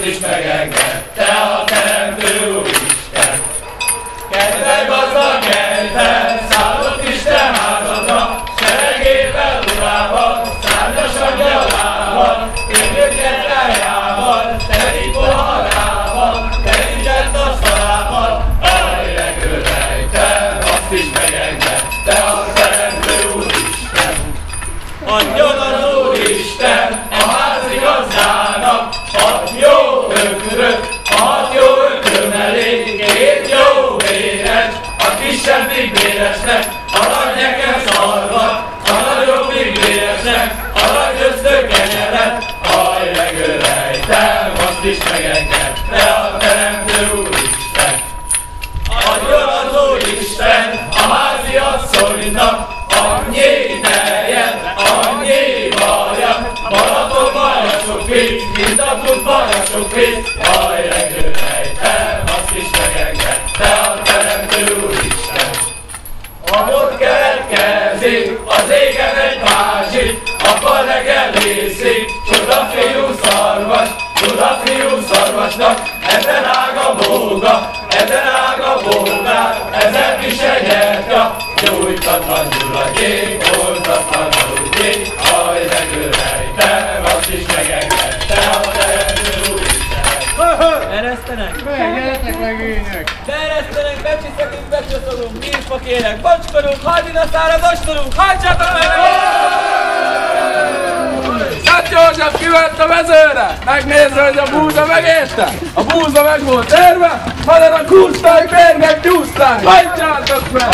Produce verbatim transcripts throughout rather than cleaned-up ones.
azt is megengedte a Teremtő Úristen. Kedve gazdag nyelten szállott Isten házadra, seregével, urával, szárnyas angyalával, élőket rájával, teli poharával, telített asztalával, ajlegő rejten azt is megengedte a Teremtő Úristen. Adjon az Úristen a házigazdának hat jó ökröt, a hat jó ökrö mellé két jó véres, a kisebbik véresnek aranyeken szarvat, a nagyobbik véresnek aranyöztő kenyeret, ajlegő rejtem azt is megengedte a Teremtő Úristen. Adjon az Úristen a háziasszonynak annyi tejet, annyi vajat, Balatonban a sok víz, mint a kutban a sok víz, ajlegő rejtem azt is megengedte a Teremtő Úristen. Ahol keletkezik az égen egy másik, apa reggel vészik, csuda fiú szarvas, csuda fiú szarvasnak, ezen ág a bóga, ezen ág a bógát, ezen is egy gyertya, gyújtatlan gyulajék, oltatlan aludjék, ajlegő rejtem azt is megengedte a Teremtő Úristen. Eresztenek? Meg, gyertek meg ének! Beeresztenek, becsiszegünk, becsaszolunk, nyírfa kérek, bacskorunk, hajdiнаszára dostolunk, hajtsátok meg! Szent József kivett a mezőre! Megnézve, hogy a búza megérte! A búza meg volt érve, hanem a kusztály mérnek gyúztály! Hajtsátok meg!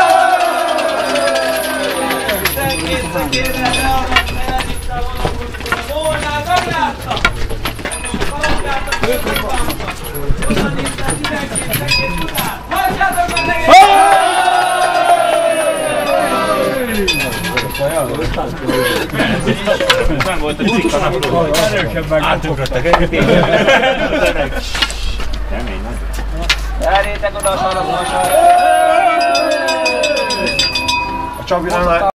Szenként szekérre leadnak, meledisztál vonatkoztunk, volnál meglátta! Haladjátok, őket vannak! Onnan néztek mindenként szekét után! Hajtsátok meg megérte! Nem volt a cikk a napról. Átugrottak egyébként. Kemény, nem? Gyerjétek oda a sarokba! A Csabinál